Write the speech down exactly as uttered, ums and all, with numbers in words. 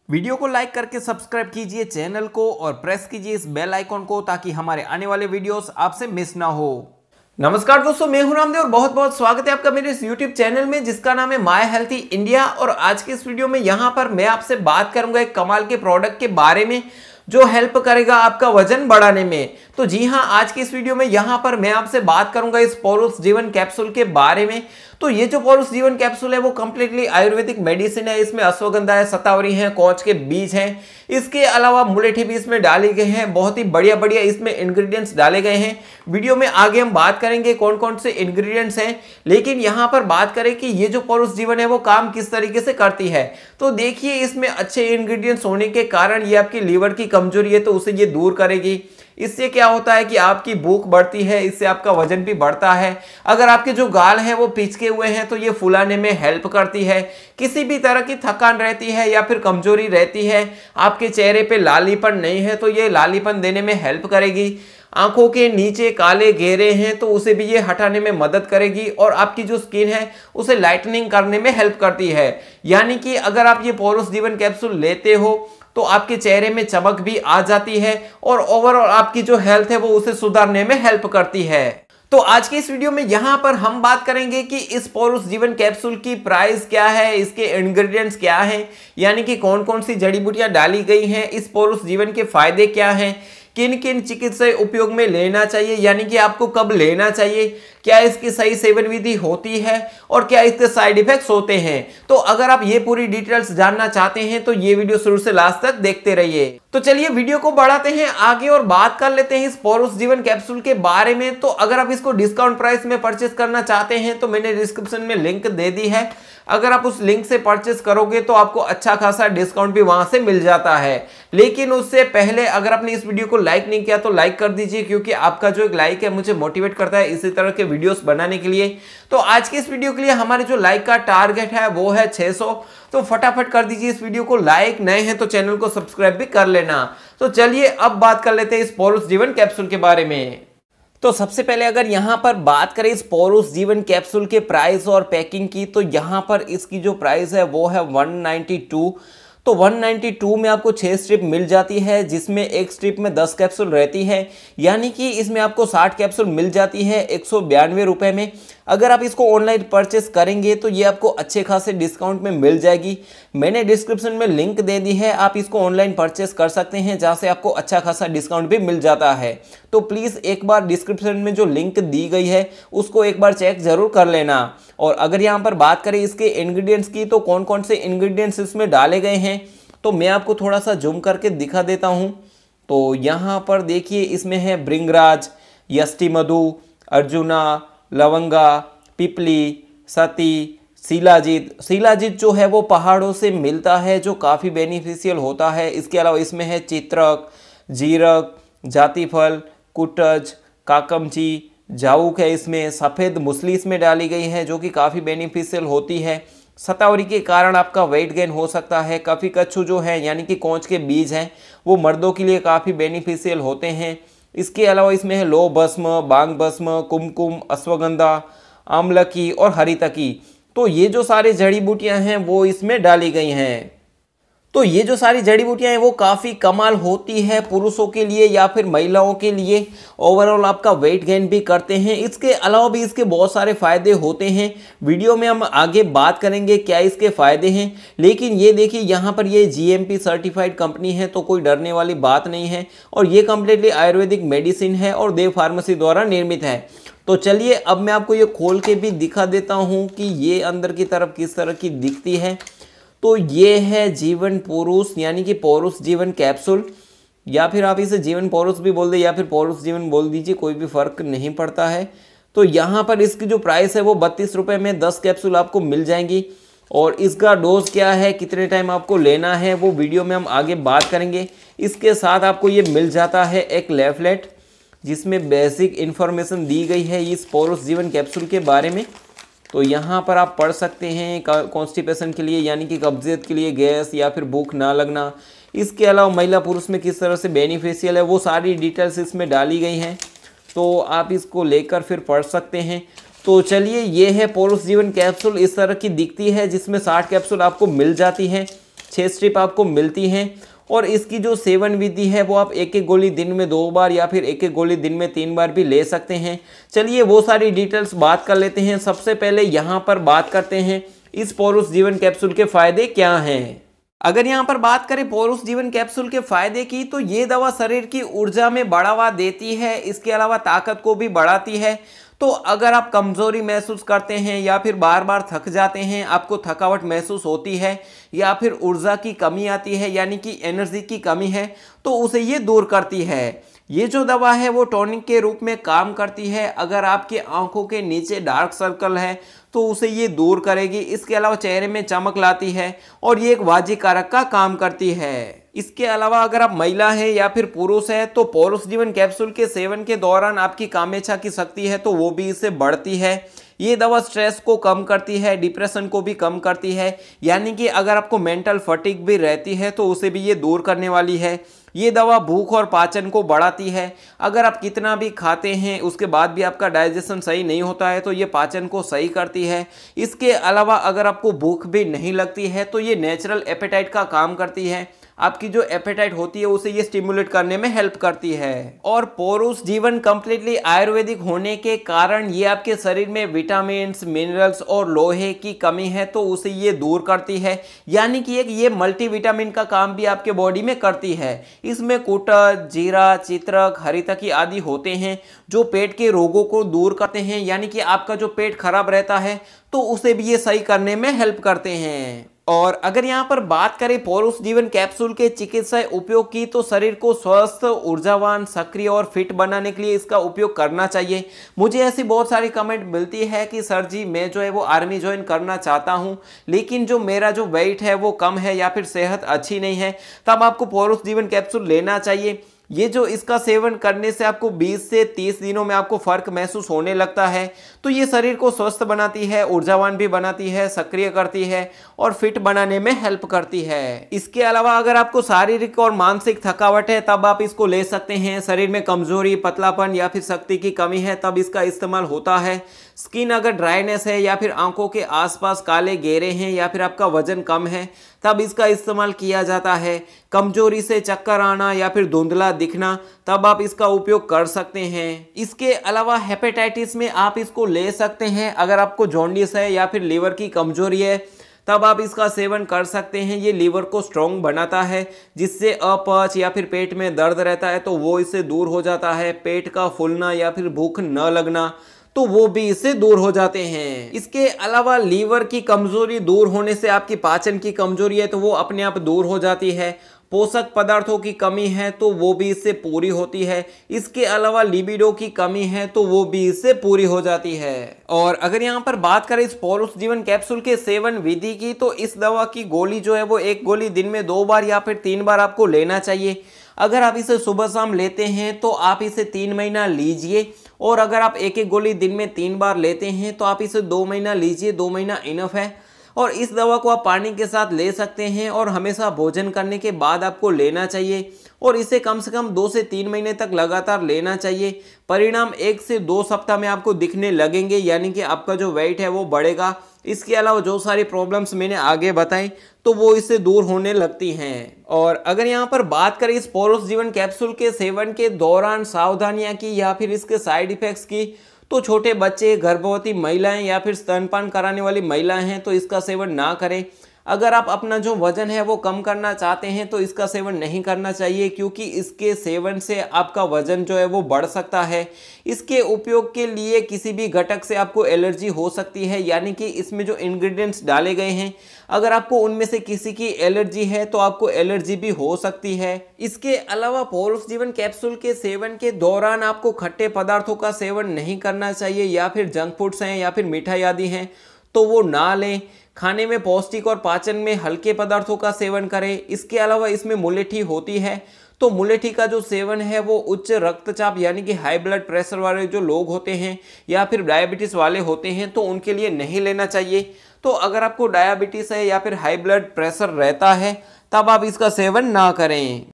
Video को like करके subscribe कीजिए चैनल को और प्रेस कीजिए इस बेल आइकॉन को ताकि हमारे आने वाले वीडियोस आपसे मिस ना हो। नमस्कार दोस्तों, मैं हूं रामदेव और बहुत बहुत स्वागत है आपका मेरे इस यूट्यूब चैनल में जिसका नाम है माय हेल्थी इंडिया। और आज के इस वीडियो में यहां पर मैं आपसे बात करूंगा एक कमाल के प्रोडक्ट के बारे में जो हेल्प करेगा आपका वजन बढ़ाने में। तो जी हां, आज की इस वीडियो में यहां पर मैं आपसे बात करूंगा इस पौरुष जीवन कैप्सूल के बारे में। तो ये जो पौरुष जीवन कैप्सूल है वो कंप्लीटली आयुर्वेदिक मेडिसिन है। इसमें अश्वगंधा है, शतावरी है, कौच के बीज हैं, इसके अलावा मुलेठी भी इसमें डाली गई हैं। बहुत ही बढ़िया बढ़िया इसमें इंग्रेडिएंट्स डाले गए हैं। वीडियो में आगे हम बात करेंगे कौन कौन से इंग्रेडिएंट्स हैं, लेकिन यहाँ पर बात करें कि ये जो पौरुष जीवन है वो काम किस तरीके से करती है। तो देखिए, इसमें अच्छे इंग्रेडिएंट्स होने के कारण ये आपकी लीवर की कमजोरी है तो उसे ये दूर करेगी। इससे क्या होता है कि आपकी भूख बढ़ती है, इससे आपका वजन भी बढ़ता है। अगर आपके जो गाल हैं वो पिचके हुए हैं तो ये फुलाने में हेल्प करती है। किसी भी तरह की थकान रहती है या फिर कमजोरी रहती है, आपके चेहरे पे लालीपन नहीं है तो ये लालीपन देने में हेल्प करेगी। आंखों के नीचे काले घेरे हैं तो उसे भी ये हटाने में मदद करेगी और आपकी जो स्किन है उसे लाइटनिंग करने में हेल्प करती है। यानी कि अगर आप ये पौरुष जीवन कैप्सूल लेते हो तो आपके चेहरे में चमक भी आ जाती है और ओवरऑल आपकी जो हेल्थ है वो उसे सुधारने में हेल्प करती है। तो आज के इस वीडियो में यहां पर हम बात करेंगे कि इस पौरुष जीवन कैप्सूल की प्राइस क्या है, इसके इंग्रेडिएंट्स क्या हैं, यानी कि कौन कौन सी जड़ी बूटियां डाली गई हैं, इस पौरुष जीवन के फायदे क्या हैं, किन किन चिकित्सा उपयोग में लेना चाहिए, यानी कि आपको कब लेना चाहिए, क्या इसकी सही सेवन विधि होती है और क्या इसके साइड इफेक्ट्स होते हैं। तो अगर आप ये पूरी डिटेल्स जानना चाहते हैं तो ये वीडियो शुरू से लास्ट तक देखते रहिए। तो चलिए वीडियो को बढ़ाते हैं आगे और बात कर लेते हैं इस पौरुष जीवन कैप्सूल के बारे में। तो अगर आप इसको डिस्काउंट प्राइस में परचेस करना चाहते हैं तो मैंने डिस्क्रिप्शन में लिंक दे दी है। अगर आप उस लिंक से परचेस करोगे तो आपको अच्छा खासा डिस्काउंट भी वहां से मिल जाता है। लेकिन उससे पहले अगर आपने इस वीडियो को लाइक नहीं किया तो लाइक कर दीजिए, क्योंकि आपका जो एक लाइक है मुझे मोटिवेट करता है इसी तरह के वीडियोस बनाने के लिए। तो आज के इस वीडियो के लिए हमारे जो लाइक का टारगेट है वो है छह सौ, तो फटाफट कर दीजिए इस वीडियो को लाइक। नए हैं तो चैनल को सब्सक्राइब भी कर लेना। तो चलिए अब बात कर लेते हैं इस पौरुष जीवन कैप्सूल के बारे में। तो सबसे पहले अगर यहाँ पर बात करें इस पौरुष जीवन कैप्सूल के प्राइस और पैकिंग की, तो यहाँ पर इसकी जो प्राइस है वो है वन नाइन्टी टू। तो वन नाइन्टी टू में आपको छह स्ट्रिप मिल जाती है, जिसमें एक स्ट्रिप में दस कैप्सूल रहती है, यानी कि इसमें आपको साठ कैप्सूल मिल जाती है एक सौ बयानवे रुपये में। अगर आप इसको ऑनलाइन परचेस करेंगे तो ये आपको अच्छे खासे डिस्काउंट में मिल जाएगी। मैंने डिस्क्रिप्शन में लिंक दे दी है, आप इसको ऑनलाइन परचेस कर सकते हैं जहाँ से आपको अच्छा खासा डिस्काउंट भी मिल जाता है। तो प्लीज़ एक बार डिस्क्रिप्शन में जो लिंक दी गई है उसको एक बार चेक जरूर कर लेना। और अगर यहाँ पर बात करें इसके इंग्रेडिएंट्स की, तो कौन कौन से इंग्रेडिएंट्स इसमें डाले गए हैं तो मैं आपको थोड़ा सा जूम करके दिखा देता हूँ। तो यहाँ पर देखिए, इसमें है भृंगराज, यष्टि मधु, अर्जुना, लवंगा, पिपली, सती, शिलाजीत। शिलाजीत जो है वो पहाड़ों से मिलता है जो काफ़ी बेनिफिशियल होता है। इसके अलावा इसमें है चित्रक, जीरक, जातिफल, कुटज, काकमची, जाऊक है, इसमें सफ़ेद मूसली इसमें डाली गई है जो कि काफ़ी बेनिफिशियल होती है। शतावरी के कारण आपका वेट गेन हो सकता है। काफ़ी कच्छू जो है यानी कि कौच के बीज हैं वो मर्दों के लिए काफ़ी बेनिफिशियल होते हैं। इसके अलावा इसमें है लो भस्म, बांग भस्म, कुमकुम, अश्वगंधा, आमलकी और हरितकी। तो ये जो सारी जड़ी बूटियां हैं वो इसमें डाली गई हैं। तो ये जो सारी जड़ी बूटियां हैं वो काफ़ी कमाल होती है पुरुषों के लिए या फिर महिलाओं के लिए। ओवरऑल आपका वेट गेन भी करते हैं। इसके अलावा भी इसके बहुत सारे फ़ायदे होते हैं। वीडियो में हम आगे बात करेंगे क्या इसके फ़ायदे हैं। लेकिन ये देखिए, यहाँ पर ये जीएमपी सर्टिफाइड कंपनी है तो कोई डरने वाली बात नहीं है। और ये कम्प्लीटली आयुर्वेदिक मेडिसिन है और देव फार्मेसी द्वारा निर्मित है। तो चलिए अब मैं आपको ये खोल के भी दिखा देता हूँ कि ये अंदर की तरफ किस तरह की दिखती है। तो ये है जीवन पुरुष यानी कि पौरुष जीवन कैप्सूल, या फिर आप इसे जीवन पौरुष भी बोल दे या फिर पौरुष जीवन बोल दीजिए, कोई भी फर्क नहीं पड़ता है। तो यहाँ पर इसकी जो प्राइस है वो बत्तीस रुपये में दस कैप्सूल आपको मिल जाएंगी। और इसका डोज क्या है, कितने टाइम आपको लेना है, वो वीडियो में हम आगे बात करेंगे। इसके साथ आपको ये मिल जाता है एक लेफलेट जिसमें बेसिक इन्फॉर्मेशन दी गई है इस पौरुष जीवन कैप्सूल के बारे में। तो यहाँ पर आप पढ़ सकते हैं कॉन्स्टिपेशन के लिए यानी कि कब्जियत के लिए, गैस या फिर भूख ना लगना। इसके अलावा महिला पुरुष में किस तरह से बेनिफिशियल है वो सारी डिटेल्स इसमें डाली गई हैं। तो आप इसको लेकर फिर पढ़ सकते हैं। तो चलिए, ये है पौरुष जीवन कैप्सूल, इस तरह की दिखती है जिसमें साठ कैप्सूल आपको मिल जाती है। छः स्ट्रिप आपको मिलती हैं। और इसकी जो सेवन विधि है वो आप एक एक गोली दिन में दो बार या फिर एक एक गोली दिन में तीन बार भी ले सकते हैं। चलिए वो सारी डिटेल्स बात कर लेते हैं। सबसे पहले यहाँ पर बात करते हैं इस पौरुष जीवन कैप्सूल के फायदे क्या हैं। अगर यहाँ पर बात करें पौरुष जीवन कैप्सूल के फायदे की, तो ये दवा शरीर की ऊर्जा में बढ़ावा देती है, इसके अलावा ताकत को भी बढ़ाती है। तो अगर आप कमजोरी महसूस करते हैं या फिर बार बार थक जाते हैं, आपको थकावट महसूस होती है या फिर ऊर्जा की कमी आती है यानी कि एनर्जी की कमी है, तो उसे ये दूर करती है। ये जो दवा है वो टॉनिक के रूप में काम करती है। अगर आपकी आंखों के नीचे डार्क सर्कल है तो उसे ये दूर करेगी। इसके अलावा चेहरे में चमक लाती है और ये एक वाजीकारक का काम करती है। इसके अलावा अगर आप महिला हैं या फिर पुरुष हैं तो पौरुष जीवन कैप्सूल के सेवन के दौरान आपकी कामेच्छा की शक्ति है तो वो भी इससे बढ़ती है। ये दवा स्ट्रेस को कम करती है, डिप्रेशन को भी कम करती है, यानी कि अगर आपको मेंटल फटीग भी रहती है तो उसे भी ये दूर करने वाली है। ये दवा भूख और पाचन को बढ़ाती है। अगर आप कितना भी खाते हैं उसके बाद भी आपका डाइजेशन सही नहीं होता है तो ये पाचन को सही करती है। इसके अलावा अगर आपको भूख भी नहीं लगती है तो ये नेचुरल एपेटाइट का काम करती है। आपकी जो एपेटाइट होती है उसे ये स्टिमुलेट करने में हेल्प करती है। और पौरुष जीवन कंप्लीटली आयुर्वेदिक होने के कारण ये आपके शरीर में विटामिन, मिनरल्स और लोहे की कमी है तो उसे ये दूर करती है, यानी कि एक ये मल्टीविटामिन का काम भी आपके बॉडी में करती है। इसमें कुटज, जीरा, चित्रक, हरितकी आदि होते हैं जो पेट के रोगों को दूर करते हैं, यानी कि आपका जो पेट खराब रहता है तो उसे भी ये सही करने में हेल्प करते हैं। और अगर यहाँ पर बात करें पौरुष जीवन कैप्सूल के चिकित्सा उपयोग की, तो शरीर को स्वस्थ, ऊर्जावान, सक्रिय और फिट बनाने के लिए इसका उपयोग करना चाहिए। मुझे ऐसी बहुत सारी कमेंट मिलती है कि सर जी मैं जो है वो आर्मी ज्वाइन करना चाहता हूँ लेकिन जो मेरा जो वेट है वो कम है या फिर सेहत अच्छी नहीं है, तब आपको पौरुष जीवन कैप्सूल लेना चाहिए। ये जो इसका सेवन करने से आपको बीस से तीस दिनों में आपको फर्क महसूस होने लगता है। तो ये शरीर को स्वस्थ बनाती है, ऊर्जावान भी बनाती है, सक्रिय करती है और फिट बनाने में हेल्प करती है। इसके अलावा अगर आपको शारीरिक और मानसिक थकावट है तब आप इसको ले सकते हैं। शरीर में कमजोरी, पतलापन या फिर शक्ति की कमी है तब इसका इस्तेमाल होता है। स्किन अगर ड्राइनेस है या फिर आंखों के आसपास काले घेरे हैं या फिर आपका वजन कम है तब इसका इस्तेमाल किया जाता है। कमजोरी से चक्कर आना या फिर धुंधला दिखना तब आप इसका उपयोग कर सकते हैं। इसके अलावा हेपेटाइटिस में आप इसको ले सकते हैं। अगर आपको जॉन्डिस है या फिर लीवर की कमजोरी है तब आप इसका सेवन कर सकते हैं। ये लीवर को स्ट्रॉन्ग बनाता है, जिससे अपच या फिर पेट में दर्द रहता है तो वो इससे दूर हो जाता है। पेट का फूलना या फिर भूख न लगना तो वो भी इससे दूर हो जाते हैं। इसके अलावा लीवर की कमजोरी दूर होने से आपकी पाचन की कमजोरी है तो वो अपने आप दूर हो जाती है। पोषक पदार्थों की कमी है तो वो भी इससे पूरी होती है। इसके अलावा लिबिडो की कमी है तो वो भी इससे पूरी हो जाती है। और अगर यहाँ पर बात करें इस पौरुष जीवन कैप्सूल के सेवन विधि की, तो इस दवा की गोली जो है वो एक गोली दिन में दो बार या फिर तीन बार आपको लेना चाहिए। अगर आप इसे सुबह शाम लेते हैं तो आप इसे तीन महीना लीजिए, और अगर आप एक एक गोली दिन में तीन बार लेते हैं तो आप इसे दो महीना लीजिए। दो महीना इनफ है। और इस दवा को आप पानी के साथ ले सकते हैं और हमेशा भोजन करने के बाद आपको लेना चाहिए, और इसे कम से कम दो से तीन महीने तक लगातार लेना चाहिए। परिणाम एक से दो सप्ताह में आपको दिखने लगेंगे, यानी कि आपका जो वेट है वो बढ़ेगा। इसके अलावा जो सारी प्रॉब्लम्स मैंने आगे बताई तो वो इससे दूर होने लगती हैं। और अगर यहाँ पर बात करें इस पौरुष जीवन कैप्सूल के सेवन के दौरान सावधानियाँ की या फिर इसके साइड इफेक्ट्स की, तो छोटे बच्चे, गर्भवती महिलाएं या फिर स्तनपान कराने वाली महिलाएं हैं तो इसका सेवन ना करें। अगर आप अपना जो वजन है वो कम करना चाहते हैं तो इसका सेवन नहीं करना चाहिए, क्योंकि इसके सेवन से आपका वजन जो है वो बढ़ सकता है। इसके उपयोग के लिए किसी भी घटक से आपको एलर्जी हो सकती है, यानी कि इसमें जो इंग्रेडिएंट्स डाले गए हैं अगर आपको उनमें से किसी की एलर्जी है तो आपको एलर्जी भी हो सकती है। इसके अलावा पौरुष जीवन कैप्सूल के सेवन के दौरान आपको खट्टे पदार्थों का सेवन नहीं करना चाहिए, या फिर जंक फूड्स हैं या फिर मिठाई आदि हैं तो वो ना लें। खाने में पौष्टिक और पाचन में हल्के पदार्थों का सेवन करें। इसके अलावा इसमें मुलेठी होती है, तो मुलेठी का जो सेवन है वो उच्च रक्तचाप यानी कि हाई ब्लड प्रेशर वाले जो लोग होते हैं या फिर डायबिटीज वाले होते हैं तो उनके लिए नहीं लेना चाहिए। तो अगर आपको डायबिटीज है या फिर हाई ब्लड प्रेशर रहता है तब आप इसका सेवन ना करें।